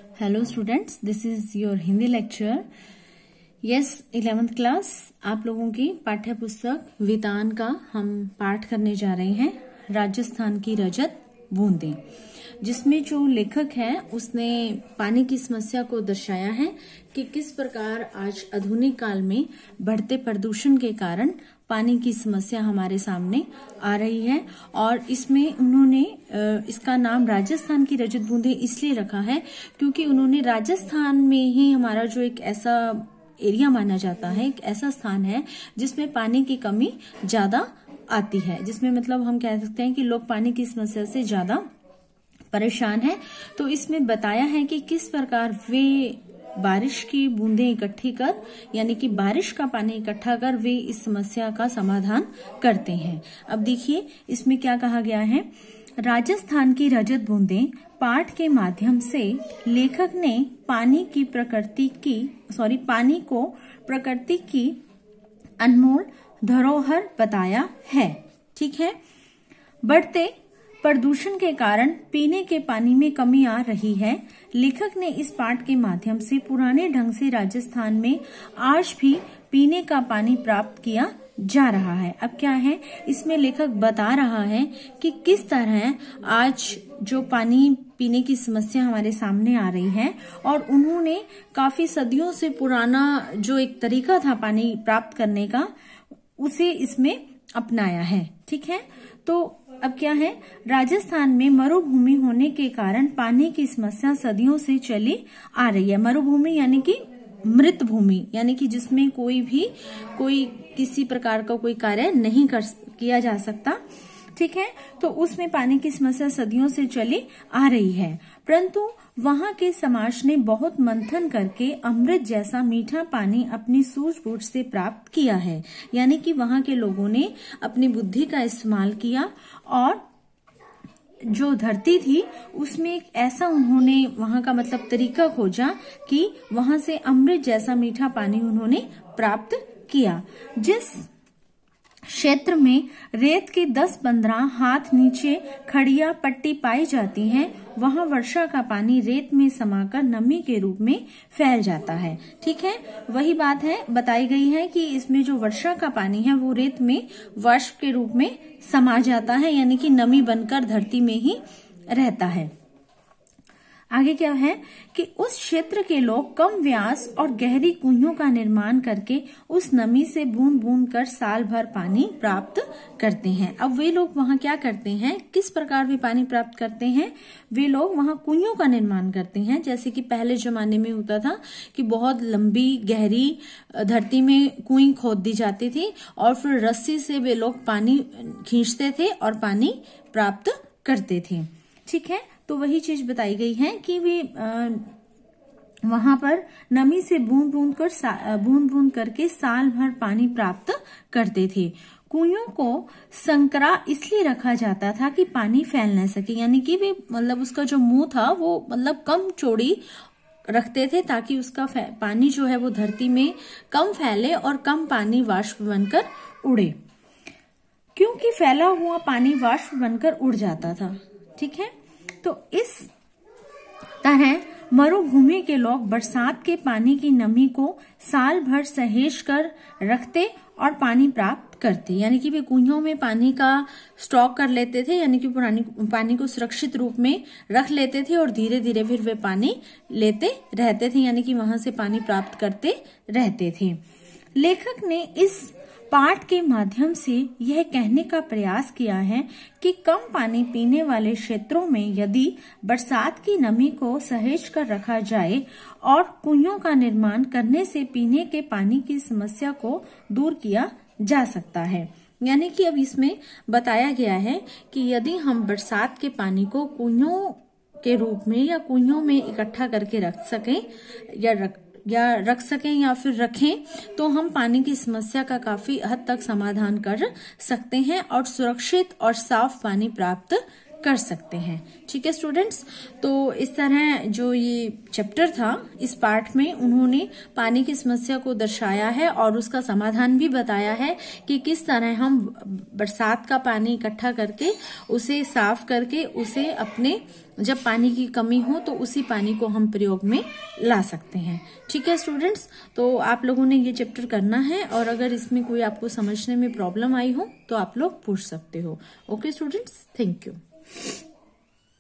Hello students, this is your Hindi lecture. Yes, 11th class आप लोगों की पाठ्य पुस्तक वितान का हम पाठ करने जा रहे हैं, राजस्थान की रजत बूंदें, जिसमें जो लेखक है उसने पानी की समस्या को दर्शाया है कि किस प्रकार आज आधुनिक काल में बढ़ते प्रदूषण के कारण पानी की समस्या हमारे सामने आ रही है। और इसमें उन्होंने इसका नाम राजस्थान की रजत बूंदें इसलिए रखा है क्योंकि उन्होंने राजस्थान में ही हमारा जो एक ऐसा एरिया माना जाता है, एक ऐसा स्थान है जिसमें पानी की कमी ज्यादा आती है, जिसमें मतलब हम कह सकते हैं कि लोग पानी की समस्या से ज्यादा परेशान है। तो इसमें बताया है कि किस प्रकार वे बारिश की बूंदें इकट्ठी कर, यानी कि बारिश का पानी इकट्ठा कर वे इस समस्या का समाधान करते हैं। अब देखिए इसमें क्या कहा गया है। राजस्थान की रजत बूंदें पाठ के माध्यम से लेखक ने पानी को प्रकृति की अनमोल धरोहर बताया है। ठीक है। बढ़ते प्रदूषण के कारण पीने के पानी में कमी आ रही है। लेखक ने इस पाठ के माध्यम से पुराने ढंग से राजस्थान में आज भी पीने का पानी प्राप्त किया जा रहा है। अब क्या है, इसमें लेखक बता रहा है कि किस तरह आज जो पानी पीने की समस्या हमारे सामने आ रही है और उन्होंने काफी सदियों से पुराना जो एक तरीका था पानी प्राप्त करने का, उसे इसमें अपनाया है। ठीक है। तो अब क्या है, राजस्थान में मरुभूमि होने के कारण पानी की समस्या सदियों से चली आ रही है। मरुभूमि यानी कि मृत भूमि, यानी कि जिसमें कोई किसी प्रकार का कोई कार्य नहीं किया जा सकता। ठीक है। तो उसमें पानी की समस्या सदियों से चली आ रही है, परंतु वहां के समाज ने बहुत मंथन करके अमृत जैसा मीठा पानी अपनी सूझबूझ से प्राप्त किया है। यानी कि वहां के लोगों ने अपनी बुद्धि का इस्तेमाल किया और जो धरती थी उसमें एक ऐसा उन्होंने वहां का मतलब तरीका खोजा कि वहां से अमृत जैसा मीठा पानी उन्होंने प्राप्त किया। जिस क्षेत्र में रेत के 10-15 हाथ नीचे खड़िया पट्टी पाई जाती है, वहां वर्षा का पानी रेत में समाकर नमी के रूप में फैल जाता है। ठीक है। वही बात है, बताई गई है कि इसमें जो वर्षा का पानी है वो रेत में वाष्प के रूप में समा जाता है, यानी कि नमी बनकर धरती में ही रहता है। आगे क्या है कि उस क्षेत्र के लोग कम व्यास और गहरी कुइयों का निर्माण करके उस नमी से बूंद बूंद कर साल भर पानी प्राप्त करते हैं। अब वे लोग वहां क्या करते हैं, किस प्रकार वे पानी प्राप्त करते हैं, वे लोग वहां कुइयों का निर्माण करते हैं। जैसे कि पहले जमाने में होता था कि बहुत लंबी गहरी धरती में कुएं खोद दी जाती थी और फिर रस्सी से वे लोग पानी खींचते थे और पानी प्राप्त करते थे। ठीक है। तो वही चीज बताई गई है कि वे वहां पर नमी से बूंद बूंद करके साल भर पानी प्राप्त करते थे। कुइयों को संकरा इसलिए रखा जाता था कि पानी फैल न सके, यानी कि वे मतलब उसका जो मुंह था वो मतलब कम चौड़ी रखते थे ताकि उसका पानी जो है वो धरती में कम फैले और कम पानी वाष्प बनकर उड़े, क्योंकि फैला हुआ पानी वाष्प बनकर उड़ जाता था। ठीक है। तो इस तरह मरुभूमि के लोग बरसात के पानी की नमी को साल भर सहेज कर रखते और पानी प्राप्त करते, यानी कि वे कुइयों में पानी का स्टॉक कर लेते थे, यानी कि पानी को सुरक्षित रूप में रख लेते थे और धीरे धीरे फिर वे पानी लेते रहते थे, यानी कि वहां से पानी प्राप्त करते रहते थे। लेखक ने इस पाठ के माध्यम से यह कहने का प्रयास किया है कि कम पानी पीने वाले क्षेत्रों में यदि बरसात की नमी को सहेज कर रखा जाए और कुइयों का निर्माण करने से पीने के पानी की समस्या को दूर किया जा सकता है। यानी कि अब इसमें बताया गया है कि यदि हम बरसात के पानी को कुइयों के रूप में या कुइयों में इकट्ठा करके रख सकें या फिर रखें, तो हम पानी की समस्या का काफी हद तक समाधान कर सकते हैं और सुरक्षित और साफ पानी प्राप्त कर सकते हैं। ठीक है स्टूडेंट्स, तो इस तरह जो ये चैप्टर था इस पार्ट में उन्होंने पानी की समस्या को दर्शाया है और उसका समाधान भी बताया है कि किस तरह हम बरसात का पानी इकट्ठा करके उसे साफ करके उसे अपने जब पानी की कमी हो तो उसी पानी को हम प्रयोग में ला सकते हैं। ठीक है स्टूडेंट्स, तो आप लोगों ने ये चैप्टर करना है और अगर इसमें कोई आपको समझने में प्रॉब्लम आई हो तो आप लोग पूछ सकते हो। Okay students, thank you.